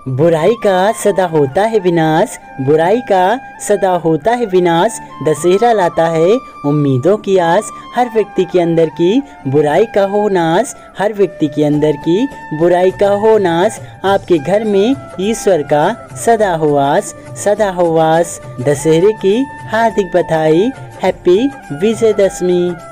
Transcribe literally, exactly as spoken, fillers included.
बुराई का सदा होता है विनाश, बुराई का सदा होता है विनाश। दशहरा लाता है उम्मीदों की आस, हर व्यक्ति के अंदर की बुराई का हो नाश, हर व्यक्ति के अंदर की बुराई का हो नाश। आपके घर में ईश्वर का सदा हो वास, सदा हो वास। दशहरे की हार्दिक बधाई, हैप्पी विजयदशमी।